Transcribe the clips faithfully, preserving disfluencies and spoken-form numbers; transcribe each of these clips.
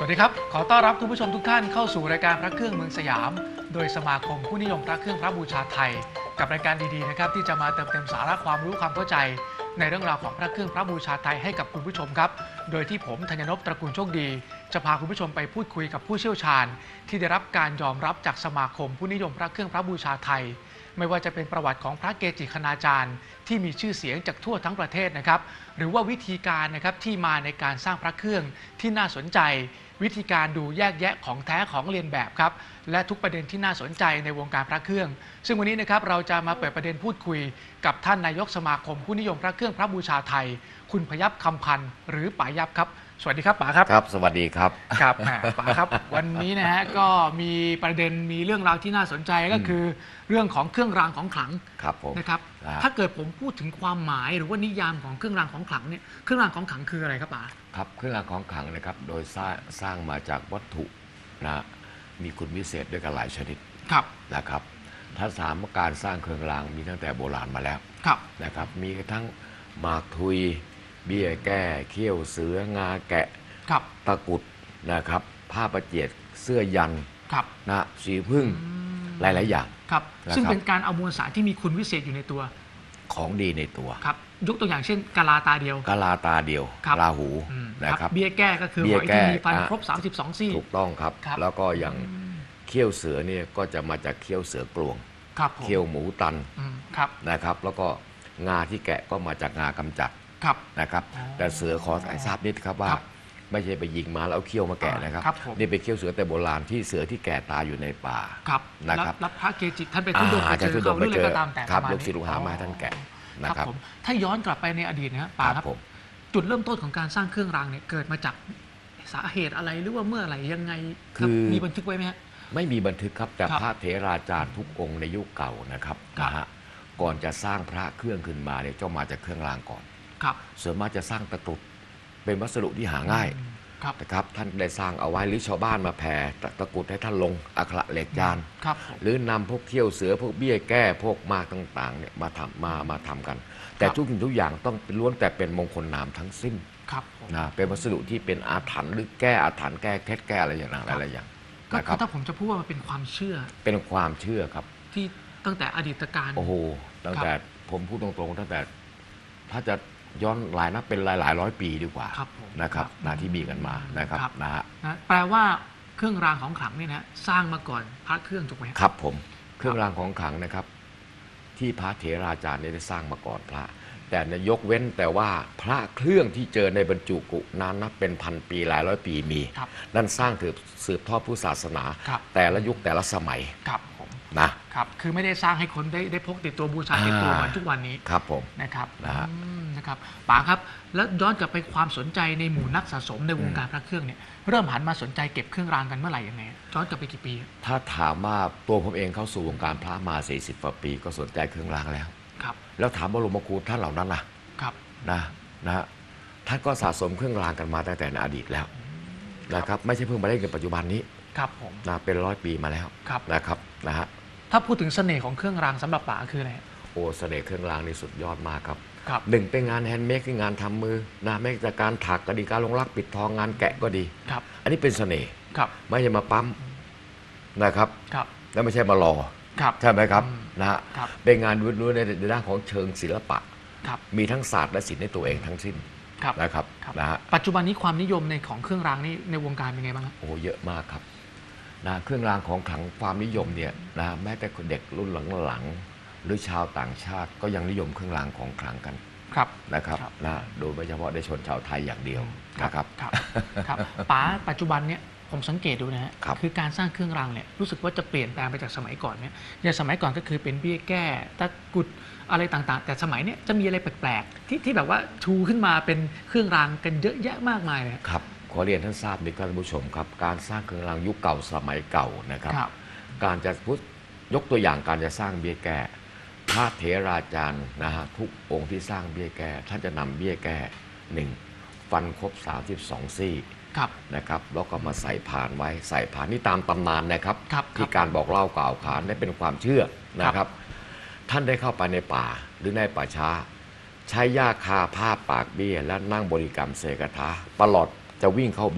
วัสดีครับขอต้อนรับทุกผู้ชมทุกท่านเข้าสู่รายการพระเครื่องเมืองสยามโดยสมาคมผู้นิยมพระเครื่องพระบูชาไทยกับรายการดีๆนะครับที่จะมาเติมเต็มสาระความรู้ความเข้าใจในเรื่องราวของพระเครื่องพระบูชาไทยให้กับคุณผู้ชมครับโดยที่ผมธัญนพตระกูลโชคดีจะพาคุณผู้ชมไปพูดคุยกับผู้เชี่ยวชาญที่ได้รับการยอมรับจากสมาคมผู้นิยมพระเครื่องพระบูชาไทยไม่ว่าจะเป็นประวัติของพระเกจิคณาจารย์ที่มีชื่อเสียงจากทั่วทั้งประเทศนะครับหรือว่าวิธีการนะครับที่มาในการสร้างพระเครื่องที่น่าสนใจวิธีการดูแยกแยะของแท้ของเลียนแบบครับและทุกประเด็นที่น่าสนใจในวงการพระเครื่องซึ่งวันนี้นะครับเราจะมาเปิดประเด็นพูดคุยกับท่านนายกสมาคมผู้นิยมพระเครื่องพระบูชาไทยคุณพยัพคำพันธ์หรือป๋ายับครับสวัสดีครับป๋าครับครับสวัสดีครับครับป๋าครับวันนี้นะฮะก็มีประเด็นมีเรื่องราวที่น่าสนใจก็คือเรื่องของเครื่องรางของขลังครับผมนะครับถ้าเกิดผมพูดถึงความหมายหรือว่านิยามของเครื่องรางของขลังเนี่ยเครื่องรางของขลังคืออะไรครับป๋าครับเครื่องรางของขลังนะครับโดยสร้างสร้างมาจากวัตถุนะมีคุณวิเศษด้วยกันหลายชนิดครับนะครับถ้าถามว่าการสร้างเครื่องรางมีตั้งแต่โบราณมาแล้วนะครับมีทั้งหมากทุยเบี้ยแก้เขี้ยวเสืองาแกะตะกุดนะครับผ้าประเจียดเสื้อยันนะสีพึ่งหลายๆอย่างครับซึ่งเป็นการเอามวลสารที่มีคุณวิเศษอยู่ในตัวของดีในตัวครับยกตัวอย่างเช่นกะลาตาเดียวกะลาตาเดียวราหูนะครับเบี้ยแก้ก็คือหอยที่มีฟันครบสามสิบสองซี่ถูกต้องครับแล้วก็อย่างเขี้ยวเสือเนี่ยก็จะมาจากเขี้ยวเสือกลวงเขี้ยวหมูตันนะครับแล้วก็งาที่แกะก็มาจากงากำจัดนะครับแต่เสือขอให้ทราบนิดครับว่าไม่ใช่ไปยิงมาแล้วเอาเขี้ยวมาแกะนะครับนี่เป็นเขี้ยวเสือแต่โบราณที่เสือที่แก่ตายอยู่ในป่านะครับรับพระเกจิท่านไปทุดงไปเจอเขาหรืออะไรก็ตามแต่ครับยกศิลปหามาท่านแกะนะครับถ้าย้อนกลับไปในอดีตนะป่าครับจุดเริ่มต้นของการสร้างเครื่องรางเนี่ยเกิดมาจากสาเหตุอะไรหรือว่าเมื่อไหร่ยังไงคือมีบันทึกไว้ไหมฮะไม่มีบันทึกครับแต่พระเถราจารย์ทุกองค์ในยุคเก่านะครับนะฮะก่อนจะสร้างพระเครื่องขึ้นมาเนี่ยเจ้ามาจากเครื่องรางก่อนส่วนมากจะสร้างตะกรุดเป็นวัสดุที่หาง่ายนะครับท่านได้สร้างเอาไว้หรือชาวบ้านมาแผ่ตะกรุดให้ท่านลงอักขระเหล็กยานหรือนำพวกเขี้ยวเสือพวกเบี้ยแก้พวกมากต่างๆเนี่ยมาทำมามาทำกันแต่ทุกสิ่งทุกอย่างต้องล้วนแต่เป็นมงคลนามทั้งสิ้นนะเป็นวัสดุที่เป็นอาถรรพ์หรือแก้อาถรรพ์แก้เคล็ดแก้อะไรอย่างนั้นอะไรอย่างก็ถ้าผมจะพูดว่ามันเป็นความเชื่อเป็นความเชื่อครับที่ตั้งแต่อดีตการโอ้โหตั้งแต่ผมพูดตรงๆตั้งแต่ถ้าจะย้อนหลายนับเป็นหลายหลายร้อยปีดีกว่านะครับนะที่มีกันมานะครับนะฮะแปลว่าเครื่องรางของขลังนี่นะสร้างมาก่อนพระเครื่องถูกไหมครับผมเครื่องรางของขลังนะครับที่พระเถราจารย์ได้สร้างมาก่อนพระแต่ยกเว้นแต่ว่าพระเครื่องที่เจอในบรรจุกุนั้นนับเป็นพันปีหลายร้อยปีมีนั่นสร้างถือสืบทอดพุทธศาสนาแต่ละยุคแต่ละสมัยนะครับคือไม่ได้สร้างให้คนได้ได้พกติดตัวบูชาติดตัวเหมือนทุกวันนี้ครับผมนะครับนะครับป๋าครับแล้วย้อนกลับไปความสนใจในหมู่นักสะสมในวงการพระเครื่องเนี่ยเริ่มหันมาสนใจเก็บเครื่องรางกันเมื่อไหร่ยังไงย้อนกลับไปกี่ปีถ้าถามว่าตัวผมเองเข้าสู่วงการพระมาสี่สิบกว่าปีก็สนใจเครื่องรางแล้วครับแล้วถามบรมครูท่านเหล่านั้นล่ะครับนะนะท่านก็สะสมเครื่องรางกันมาตั้งแต่ในอดีตแล้วนะครับไม่ใช่เพิ่งมาได้ในปัจจุบันนี้ครับผมนะเป็นร้อยปีมาแล้วนะครับนะฮะถ้าพูดถึงเสน่ห์ของเครื่องรางสำหรับป๋าคืออะไรโอ้เสน่ห์เครื่องรางนี่สุดยอดมากครับหนึ่งเป็นงานแฮนด์เมดคืองานทำมือนะไม่ว่าจะการถักก็ดีการลงรักปิดทองงานแกะก็ดีอันนี้เป็นเสน่ห์ไม่ใช่มาปั๊มนะครับแล้วไม่ใช่มารอใช่ไหมครับนะฮะเป็นงานล้วนๆในด้านของเชิงศิลปะมีทั้งศาสตร์และศิลป์ในตัวเองทั้งสิ้นนะครับนะฮะปัจจุบันนี้ความนิยมในของเครื่องรางนี่ในวงการเป็นไงบ้างครับโอ้เยอะมากครับนะเครื่องรางของขลังความนิยมเนี่ยนะแม้แต่เด็กรุ่นหลังๆหรือชาวต่างชาติก็ยังนิยมเครื่องรางของขลังกันนะครับนะโดยไม่เฉพาะในชนชาวไทยอย่างเดียวนะครับครับป๋าปัจจุบันเนี่ยผมสังเกตดูนะฮะคือการสร้างเครื่องรางเนี่ยรู้สึกว่าจะเปลี่ยนแปลงไปจากสมัยก่อนเนี่ยอย่างสมัยก่อนก็คือเป็นเบี้ยแก้ตะกุดอะไรต่างๆแต่สมัยนี้จะมีอะไรแปลกๆที่ที่แบบว่าชูขึ้นมาเป็นเครื่องรางกันเยอะแยะมากมายเลยครับขอเรียนท่านทราบนิดท่านผู้ชมครับการสร้างเครื่องรางยุคเก่าสมัยเก่านะครับการจะพูดยกตัวอย่างการจะสร้างเบี้ยแก้พระเถราจารย์นะฮะทุกองค์ที่สร้างเบี้ยแก้ท่านจะนำเบี้ยแก้หนึ่งฟันครบสามสิบสองซี่นะครับแล้วก็มาใส่ผ่านไว้ใส่ผ่านนี่ตามตำนานนะครับที่การบอกเล่ากล่าวขานนี่เป็นความเชื่อนะครับท่านได้เข้าไปในป่าหรือในป่าช้าใช้หญ้าคาผ้าปากเบี้ยและนั่งบริกรรมเสกคาถาตลอดจะวิ่งเข้าเบี้ย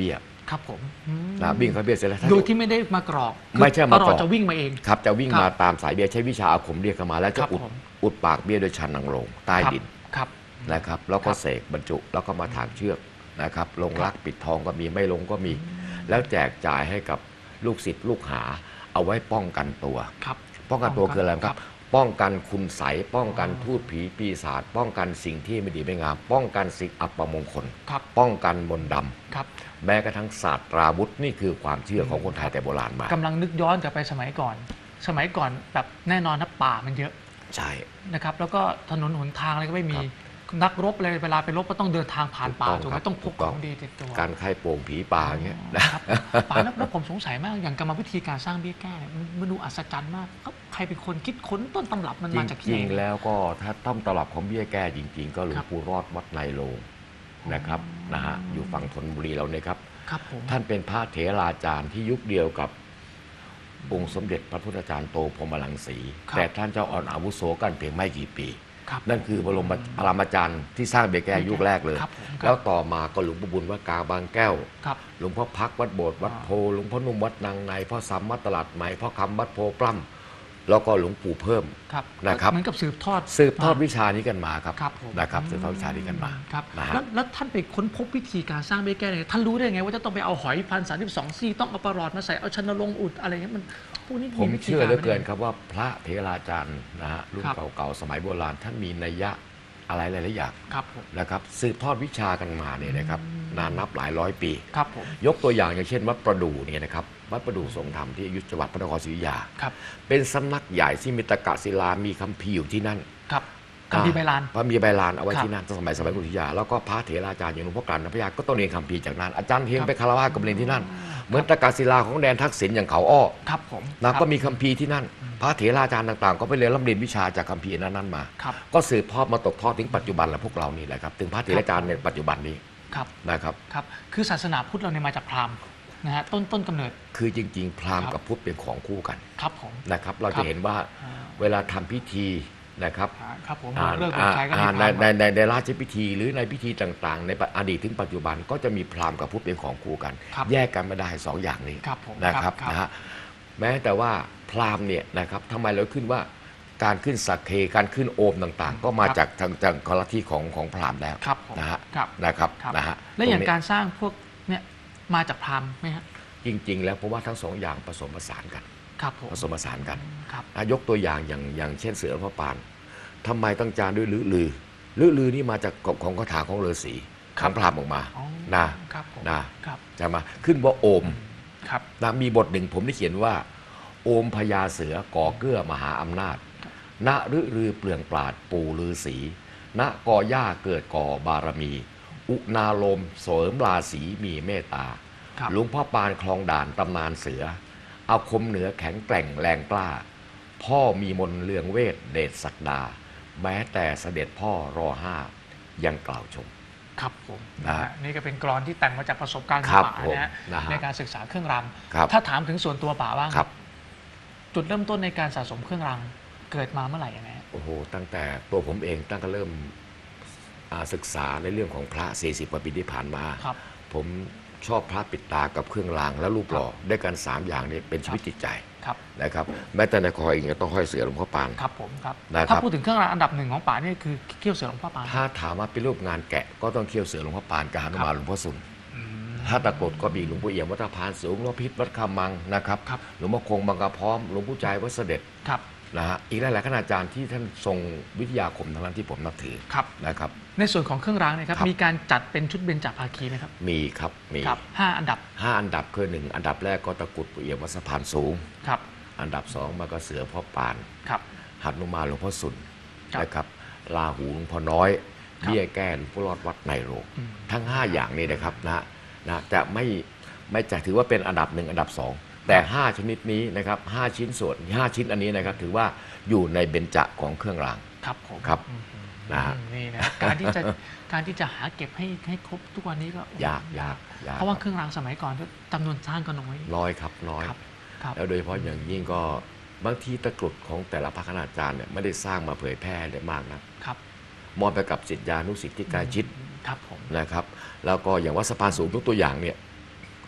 ครับผมอืมนะวิ่งเข้าเบี้ยเสร็จแล้วท่านโดยที่ไม่ได้มากรอกไม่ใช่มากรอกปะหลอดจะวิ่งมาเองครับจะวิ่งครับมาตามสายเบี้ยใช้วิชาอาคมเรียกเข้ามา แล้วคจะรับอุดผมอุดปากเบี้ยโดยชันนังลงใต้ครับดินครับนะครับแล้วก็ครับเสกบรรจุแล้วก็มาถากเชือกนะครับลงครับรักปิดทองก็มีไม่ลงก็มี แล้วแจกจ่ายให้กับลูกศิษย์ลูกหาเอาไว้ป้องกันตัวครับป้องกันตัวป้องกันคืออะไรคครัรับบป้องกันคุณไสยป้องกันอ๋อทูตผีปีศาจป้องกันสิ่งที่ไม่ดีไม่งาม ป้องกันสิ่งอัปมงคลครับป้องกันมนต์ดครับำแม้กระทั่งศาสตราวุธนี่คือความเชื่อของคนไทยแต่โบราณมากำลังนึกย้อนกลับไปสมัยก่อน สมัยก่อนแบบแน่นอนนะป่ามันเยอะใช่นะครับ แล้วก็ถนนหนทางอะไรก็ไม่มีครับนักรบเลยเวลาไปรบก็ต้องเดินทางผ่านป่าถูถูกกต้องไหมต้องพกถูกขต้อองงดีติดตัวการไข้โป่งผีป่าอย่างเงี้ยนะครับป่าแล้วแล้วผมสงสัยมากอย่างกรรมวิธีการสร้างเบี้ยแก้เนี่ยมันมันดูอัศจรรย์มากเอ้าใครเป็นคนคิดค้นต้นตำรับมันจมาจากที่ไหรินงๆแล้วก็ถ้าต้มตลับของเบี้ยแก้จริง ๆ ก็หลวครังบปู่รอดวัดในโลงนะครับนะฮะอยู่ฝั่งธนบุรีเราเนี่ยครับครับผมท่านเป็นพระเถราจารย์ที่ยุคเดียวกับองค์สมเด็จพระพุทธจารย์โตพรหมรังสีครับแต่ท่านเจ้าอ่อนอาวุโสกันเพียงไม่กี่ปีครับนั่นคือบรมปรมาจารย์ที่สร้างเบี้ยแก้ยุคแรกเลยครับผมครับแล้วต่อมาก็หลวงปู่บุญวัดกลางบางแก้วครับหลวงพ่อพักวัดโบสถ์วัดโพหลวงพ่อนุ่มวัดนางในพ่อซ้ำวัดตลาดใหม่พ่อคำวัดโพปล้ำแล้วก็หลวงปู่เพิ่มครับนะครับเหมือนกับสืบทอดสืบทอดวิชานี้กันมาครับครับผมนะครับสืบทอดวิชานี้กันมาครับนะฮะแล้วแล้วท่านไปค้นพบวิธีการสร้างเบี้ยแก้เนี่ยท่านรู้ได้ไงว่าจะต้องไปเอาหอยพันสามสิบสองซี่ต้องเอาปลาหลอดมาใส่เอาชนลงค์อุดอะไรเงี้ยมันพวกนี้ผมวิธีเชื่อเหลือเกินไหมครับว่าพระเถราจารย์นะฮะรุ่นครับเก่าๆสมัยโบราณท่านมีนัยยะอะไรหลายๆอย่างครับผมนะครับสืบทอดวิชากันมาเนี่ยนะครับนานนับหลายร้อยปีครับผมยกตัวอย่างอย่างเช่นวัดประดู่เนี่ยนะครับวัดประดู่ทรงธรรมที่อยุธจังหวัดพระนครศรีอยุธยาครับเป็นสำนักใหญ่ที่มีตะกะศิลามีคัมภีร์อยู่ที่นั่นครับคัมภีร์ใบลานพระมีใบลานเอาไว้ครับที่นั่นสมัยสมัยกรุงศรีอยุธยาแล้วก็พระเถราจารย์อย่างหลวงพ่อกลั่นพระยาก็ต้องเรียนคัมภีร์จากนั้นอาจารย์เฮงครับไปคารวะกับเรียนที่นั่น เหมือนตะกะศิลาของแดนทักษิณอย่างเขาอ้อครับผมนะครับ ก็มีคัมภีร์ที่นั่น พระเถราจารย์ต่างๆ ก็ไปเรียนร่ำเรียนวิชาจากคัมภีร์นั้นๆมาครับก็สืบทอดมาตกทอดถึงปัจจุบันและพวกเรานี่แหละครับถึงพระเถราจารย์ในปัจจุบันนี้ครับนะครับครับคือศาสนาพุทธเราเนี่ยมาจากพราหมณ์นะฮะต้นต้นกำเนิดคือจริง ๆ พราหมณ์ครับกับพุทธเป็นของคู่กันครับผมนะครับ เราครัจะบเห็นว่าอ่าเวลาทำพิธีนะครับอ่าครับผมอ่าเลิกกอ่าใช้ก็มีอ่าพในราหมณ์ในในในราชพิธีหรือในพิธีต่างๆ ในอดีตถึงปัจจุบันก็จะมีพราหมณ์กับพุทธเป็นของคู่กันครับแยกกันไม่ได้สองอย่างนี้ครับผมนะครับครับนะฮะแม้แต่ว่าพราหมณ์เนี่ยนะครับทำไมเราขึ้นว่าการขึ้นสักเคการขึ้นโอมต่างๆ ก็มาครับจากทางจากคอลัทธิของของพราหมณ์แล้วครับผมนะฮะครับนะครับครับนะฮะและอย่างตนี้การสร้างพวกเนี่ยมาจากพราหมณ์ไหมฮะจริง ๆ แล้วเพราะว่าทั้งสองอย่างผสมผสานกันครับผมผสมผสานกันครับนะยกตัวอย่างอย่างอย่างเช่นเสือพระปานทำไมต้องจานด้วยลือลือลือลือนี่มาจากของของคาถาของฤาษีของพราหมณ์ออกมาอ๋อนะครับผมนะครับ จะมาขึ้นว่าโอมครับนะมีบทหนึ่งผมได้เขียนว่า โอมพญาเสือก่อเกื้อมหาอำนาจ ณฤรือเปลืองปราดปู่ฤาษีณกอหญ้าเกิดก่อบารมี อุณาโลมเสริมราศีมีเมตตาครับหลวงพ่อปานคลองด่านตำนานเสือ อาคมเหนือแข็งแกร่งแรงกล้า พ่อมีมนต์เลืองเวทเดชศักดา แม้แต่เสด็จพ่อรอห้ายังกล่าวชมครับผมนะนะฮะนี่ก็เป็นกลอนที่แต่งมาจากประสบการณ์ขครัองบป๋าผมนะฮะนะฮะในการศึกษาเครื่องรางครับถ้าถามถึงส่วนตัวป๋าบ้างครับจุดเริ่มต้นในการสะสมเครื่องรางเกิดมาเมื่อไหร่ยังไงฮะโอ้โหตั้งแต่ตัวผมเองตั้งแต่เริ่มอ่าศึกษาในเรื่องของพระสี่สิบกว่าปีที่ผ่านมาครับผมชอบพระปิดตากับเครื่องรางและรูปหล่อด้วยกันสามอย่างนี้เป็นชีวิตจิตใจครับนะครับแม้แต่ในคอเองก็ต้องห้อยเสือหลวงพ่อปานครับผมครับนะครับถ้าพูดถึงเครื่องรางอันดับหนึ่งของป๋านี่คือเขี้ยวเสือหลวงพ่อปานถ้าถามว่าเป็นรูปงานแกะก็ต้องเขี้ยวเสือหลวงพ่อปานกับหนุมานหลวงพ่อสุนอืมถ้าตะกรุดก็มีหลวงปู่เอี่ยมวัดตะพานสูงหลวงพ่อพิษวัดคำมังนะครับครับหลวงพ่อคงบางกระพร้อมหลวงปู่ใจวัดเสด็จครับนะฮะอีกหลายๆคณาจารย์ที่ท่านทรงวิทยาคมทั้งนั้นที่ผมนับถือครับนะครับในส่วนของเครื่องรางเนะครับครับมีการจัดเป็นชุดเบญจภาคีไหมครับมีครับมีครับห้าอันดับห้าอันดับคือหนึ่งอันดับแรกก็ตะกรุดปู่เอี่ยมวัดสะพานสูงครับอันดับสองมาก็เสือพ่อปานครับหันุมานหลวงพ่อสุนครับนะครับลาหูหลวงพ่อน้อยครับเบี้ยแก้หลวงพ่อรอดวัดในโรงอืมทั้งห้าอย่างนี้นะครับนะนะจะไม่ไม่จะถือว่าเป็นอันดับหนึ่งอันดับสองแต่ห้าชนิดนี้นะครับห้าชิ้นส่วนห้าชิ้นอันนี้นะครับถือว่าอยู่ในเบญจของเครื่องรางครับผมครับอืมนะฮะนี่นะการที่จะการที่จะหาเก็บให้ให้ครบทุกวันนี้ก็โอ้โหยากยากยากเพราะว่าเครื่องรางสมัยก่อนก็จำนวนสร้างก็น้อยน้อยครับน้อยครับครับแล้วโดยเฉพาะอย่างยิ่งก็บางทีตะกรุดของแต่ละพระคณาจารย์เนี่ยไม่ได้สร้างมาเผยแพร่ได้มากนะครับ มอบไปกับศิษยานุศิษย์ที่ใกล้ชิดครับผมนะครับแล้วก็อย่างวัดสะพานสูงทุกตัวอย่างเนี่ย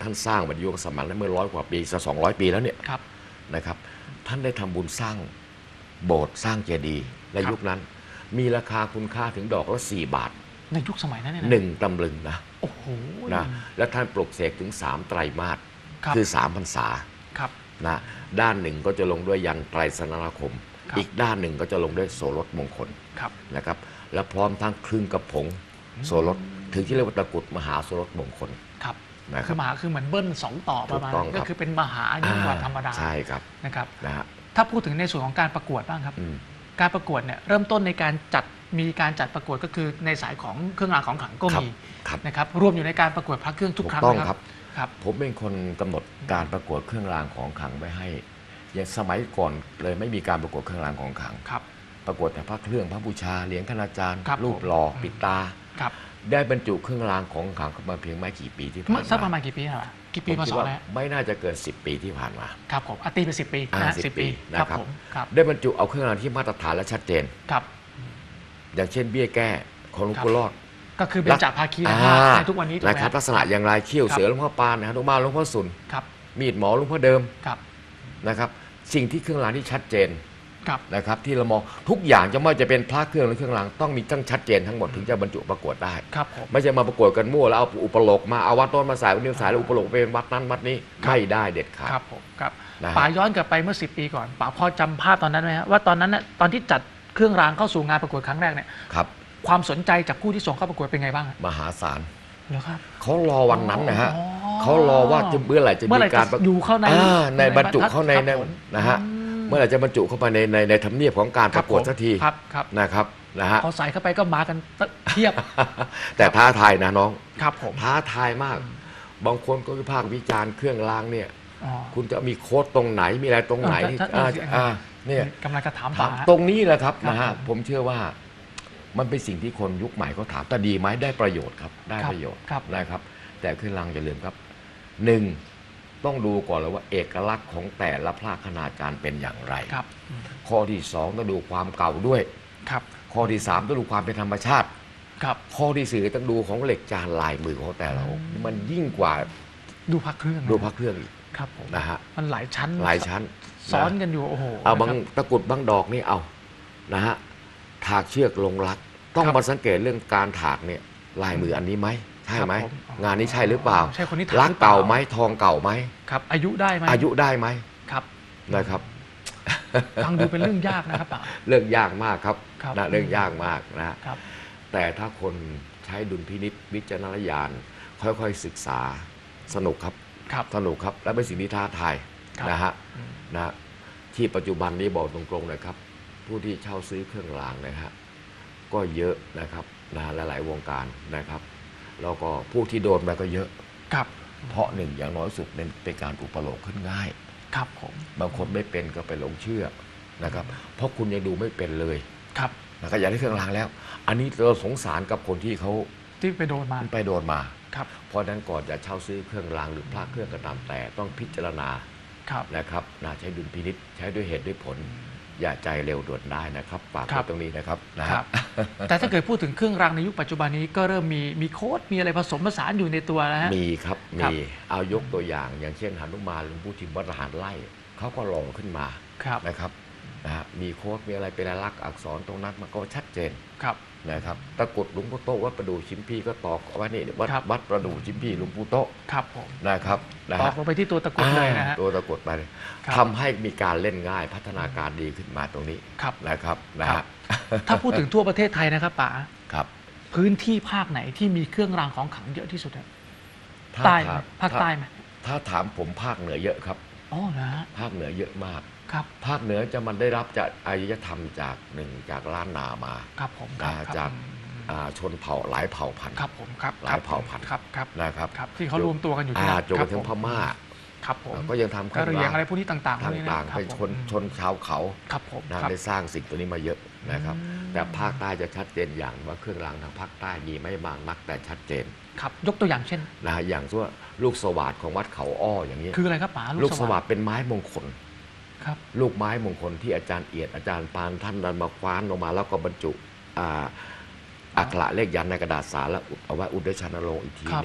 ท่านสร้างบรรยุสมัยนั้นเมื่อร้อยกว่าปีสองร้อยปีแล้วเนี่ยนะครับท่านได้ทำบุญสร้างโบสถ์สร้างเจดีย์ในยุคนั้นมีราคาคุณค่าถึงดอกละสี่บาทในยุคสมัยนั้นเนี่ยหนึ่งตำลึงนะโอ้โหนะและท่านปลุกเสกถึงสามไตรมาสคือสามพรรษานะด้านหนึ่งก็จะลงด้วยยันไตรสนคมอีกด้านหนึ่งก็จะลงด้วยโสรถมงคลนะครับและพร้อมทั้งครึ่งกระผงโสรถถึงที่เรียกว่าตะกุดมหาโสรถมงคลครับคือมหาคือเหมือนเบิ้ลสองต่อประมาณก็คือเป็นมหายิ่งกว่าธรรมดาใช่ครับนะครับถ้าพูดถึงในส่วนของการประกวดบ้างครับการประกวดเนี่ยเริ่มต้นในการจัดมีการจัดประกวดก็คือในสายของเครื่องรางของขลังก็มีนะครับรวมอยู่ในการประกวดพระเครื่องทุกครั้งครับครับผมเป็นคนกำหนดการประกวดเครื่องรางของขลังไว้ให้อย่างสมัยก่อนเลยไม่มีการประกวดเครื่องรางของขลังประกวดแต่พระเครื่องพระบูชาเหรียญคณาจารย์รูปหล่อปิดตาได้บรรจุเครื่องรางของขลังเข้ามาเพียงไม่กี่ปีที่ผ่านมาสักประมาณกี่ปีครับกี่ปีพศแล้วไม่น่าจะเกินสิบปีที่ผ่านมาครับผมตีไปสิบปีนะสิบปีนะครับได้บรรจุเอาเครื่องรางที่มาตรฐานและชัดเจนครับอย่างเช่นเบี้ยแก้ของหลวงปู่รอดก็คือเป็นจากภาคีในทุกวันนี้นะครับลักษณะอย่างไรเขี้ยวเสือหลวงพ่อปานนะครับหลวงมาหลวงพ่อสุนมีดหมอหลวงพ่อเดิมนะครับสิ่งที่เครื่องรางที่ชัดเจนนะครับที่เรามองทุกอย่างจะไม่จะเป็นพระเครื่องหรือเครื่องรางต้องมีตั้งชัดเจนทั้งหมดถึงจะบรรจุประกวดได้ไม่ใช่มาประกวดกันมั่วแล้วเอาอุปโลกมาเอาวัดต้นมาใส่วันนี้ใส่แล้วอุปโลกเป็นวัดนั้นวัดนี้ไม่ได้เด็ดขาดครับผมครับป๋าย้อนกลับไปเมื่อสิบปีก่อนป๋าพอจำภาพตอนนั้นไหมครับว่าตอนนั้นตอนที่จัดเครื่องรางเข้าสู่งานประกวดครั้งแรกเนี่ยความสนใจจากผู้ที่ส่งเข้าประกวดเป็นไงบ้างมหาศาลเหรอครับเขารอวันนั้นนะฮะเขารอว่าจะเมื่อไหร่จะมีการอยู่เข้าในในบรรจุเข้าในนะฮะเมื่อไหร่จะบรรจุเข้าไปในในในทำเนียบของการประกวดสักทีนะครับนะฮะพอใส่เข้าไปก็มากันเทียบแต่ท้าทายนะน้องครับผมท้าทายมากบางคนก็วิพากษ์วิจารณ์เครื่องรางเนี่ยคุณจะมีโค้ดตรงไหนมีอะไรตรงไหนอ่าเนี่ยกำลังจะถามตรงนี้แหละครับนะฮะผมเชื่อว่ามันเป็นสิ่งที่คนยุคใหม่เขาถามแต่ดีไหมได้ประโยชน์ครับได้ประโยชน์นะครับแต่เครื่องรางอย่าลืมครับหนึ่งต้องดูก่อนเลยว่าเอกลักษณ์ของแต่ละพระคณาจารย์เป็นอย่างไรข้อที่สองต้องดูความเก่าด้วยข้อที่สามต้องดูความเป็นธรรมชาติข้อที่สี่ต้องดูของเหล็กจานลายมือของแต่ละองค์มันยิ่งกว่าดูพระเครื่องดูพระเครื่องอีกครับผมนะฮะมันหลายชั้นหลายชั้นซ้อนกันอยู่โอ้โหเอาบางตะกุดบางดอกนี่เอานะฮะถากเชือกลงรักต้องมาสังเกตเรื่องการถากเนี่ยลายมืออันนี้ไหมใช่ไหมงานนี้ใช่หรือเปล่าใช่คนนี้รักเก่าไหมทองเก่าไหมครับอายุได้ไหมอายุได้ไหมครับนะครับฟังดูเป็นเรื่องยากนะครับป่าเรื่องยากมากครับนะเรื่องยากมากนะแต่ถ้าคนใช้ดุลพินิจวิจารณญาณค่อยๆศึกษาสนุกครับสนุกครับและเป็นสิ่งที่ท้าทายนะฮะนะที่ปัจจุบันนี้บอกตรงๆเลยครับผู้ที่เช่าซื้อเครื่องรางนะฮะก็เยอะนะครับนะหลายๆวงการนะครับแล้วก็ผู้ที่โดนไปก็เยอะครับเพราะหนึ่งอย่างน้อยสุดเป็นการอุปโลกขึ้นง่ายครับผมบางคนไม่เป็นก็ไปหลงเชื่อนะครับเพราะคุณยังดูไม่เป็นเลยครับนะครับอยากได้เครื่องรางแล้วอันนี้เราสงสารกับคนที่เขาที่ไปโดนมาไปโดนมาครับเพราะนั้นก่อนจะเช่าซื้อเครื่องรางหรือพระเครื่องกระตามแต่ต้องพิจารณานะครับนะใช้ดุลพินิจใช้ด้วยเหตุด้วยผลอย่าใจเร็วด่วนได้นะครับฝากไว้ตรงนี้นะครับนะครับแต่ถ้าเกิดพูดถึงเครื่องรางในยุคปัจจุบันนี้ก็เริ่มมีมีโค้ดมีอะไรผสมผสานอยู่ในตัวแล้วมีครับมีเอายกตัวอย่างอย่างเช่นหนุมานหลวงปู่ทิมวัดทหารไล่เขาก็ลองขึ้นมานะครับนะมีโค้ดมีอะไรเป็นลายลักษณ์อักษรตรงนั้นมันก็ชัดเจนนะครับตะกุดหลวงปู่โตวัดประดู่ชิมพีก็ตอกเอาไว้นี่วัดวัดประดู่ชิมพีหลวงปู่โตครับผมนะครับตอกลงไปที่ตัวตะกุดเลยนะฮะตัวตะกุดไปทำให้มีการเล่นง่ายพัฒนาการดีขึ้นมาตรงนี้นะครับนะฮะถ้าพูดถึงทั่วประเทศไทยนะครับป๋าครับพื้นที่ภาคไหนที่มีเครื่องรางของขลังเยอะที่สุดใต้ภาคใต้ไหมถ้าถามผมภาคเหนือเยอะครับอ๋อนะภาคเหนือเยอะมากครับภาคเหนือจะมันได้รับจากอารยธรรมจากหนึ่งจากล้านนามาครับผมจากชนเผ่าหลายเผ่าพันธุ์ครับผมครับหลายเผ่าพันธุ์ครับครับนะครับที่เขารวมตัวกันอยู่ที่นั่นจนถึงพม่าครับผมก็ยังทำกระเหรี่ยงอะไรพวกนี้ต่างๆต่างๆเป็นชนชนชาวเขาครับผมได้สร้างสิ่งตัวนี้มาเยอะนะครับแต่ภาคใต้จะชัดเจนอย่างว่าเครื่องรางทางภาคใต้มีไม่มากนักแต่ชัดเจนครับยกตัวอย่างเช่นนะอย่างเช่นลูกสวัสดิ์ของวัดเขาอ้ออย่างนี้คืออะไรครับป๋าลูกสวัสดิ์เป็นไม้มงคลครับลูกไม้มงคลที่อาจารย์เอียดอาจารย์ปานท่านดันมาคว้านลงมาแล้วก็บรรจุอักขระเลขยันในกระดาษสารแล้วเอาไว้อุดด้วยชันโลงอีกทีนึง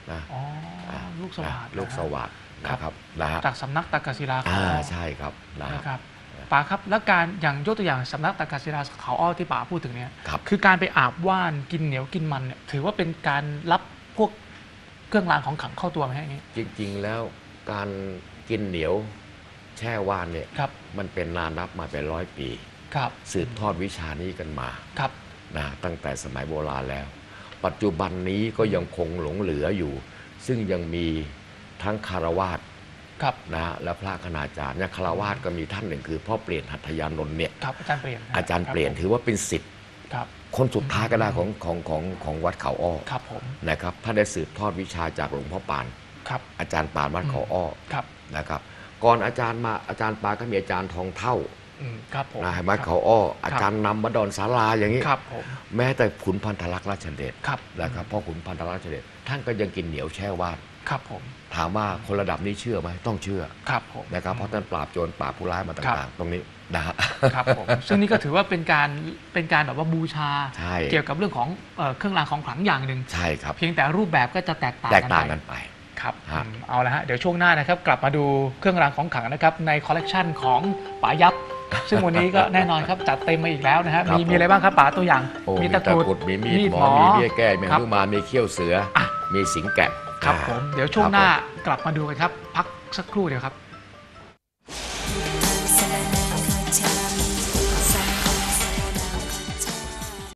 นะอ๋อลูกสวัสดิ์ลูกสวัสดิ์นะครับนะฮะจากสำนักตักกศิลาเขาอ่าอ้อใช่ครับนะนะครับป๋าครับแล้วการอย่างยกตัวอย่างสำนักตักกศิลาเขาอ้อที่ป๋าพูดถึงเนี่ยครับคือการไปอาบว่านกินเหนียวกินมันเนี่ยถือว่าเป็นการรับพวกเครื่องรางของขลังเข้าตัวไหมฮะอย่างนี้จริงๆแล้วการกินเหนียวแช่ว่านเนี่ยครับมันเป็นนานนับมาเป็นร้อยปีครับสืบทอดวิชานี้กันมาครับนะตั้งแต่สมัยโบราณแล้ว ปัจจุบันนี้ก็ยังคงหลงเหลืออยู่ ซึ่งยังมีทั้งคารวาสครับนะฮะและพระคณาจารย์เนี่ยคารวาสก็มีท่านหนึ่งคือพ่อเปลี่ยนหัตถยานนท์เนี่ยครับอาจารย์เปลี่ยนนะอาจารย์เปลี่ยนคบถือว่าเป็นศิษย์ครับคนสุดท้ายก็ได้ของของของของวัดเขาอ้อครับผมนะครับท่านได้สืบทอดวิชาจากหลวงพ่อปานครับอาจารย์ปานวัดเขาอ้อครับนะครับก่อนอาจารย์มาอาจารย์ปานก็มีอาจารย์ทองเท่าอืมครับผมนะวัดเขาอ้ออาจารย์นำมาดอนศาลาอย่างนี้ครับผมแม้แต่ขุนพันธลักษณ์ราชเดชครับนะครับพ่อขุนพันธลักษณ์ราชเดชท่านก็ยังกินเหนียวแช่ว่านครับผมถามว่าคนระดับนี้เชื่อไหมต้องเชื่อครับผมนะครับเพราะท่านปราบโจรปราบผู้ร้ายมาครัต่างบๆ ตรงนี้นะฮะครับผมซึ่งนี่ก็ถือว่าเป็นการเป็นการแบบว่าบูชาใช่เกี่ยวกับเรื่องของเอ่อเครื่องรางของขลังอย่างหนึ่งใช่ครับเพียงแต่รูปแบบก็จะแตกต่างแตกักนต่างไปกันไปครับฮะอืมเอาละฮะเดี๋ยวช่วงหน้านะครับกลับมาดูเครื่องรางของขลังนะครับในคอลเลกชันของป๋ายับ ซึ่งวันนี้ก็แน่นอนครับจัดเต็มมาอีกแล้วนะฮะมีมีอะไรบ้างครับป๋าตัวอย่างโอ้มีมีตะตะกรุดกรุดมีมีดหมอมีเบี้ยแก้มีครับหนุมานมีเขี้ยวเสืออ่ะมีสิงแกะครับอ่าผมเดี๋ยวช่วงหน้าครับผมกลับมาดูกันครับ พักสักครู่เดียวครับ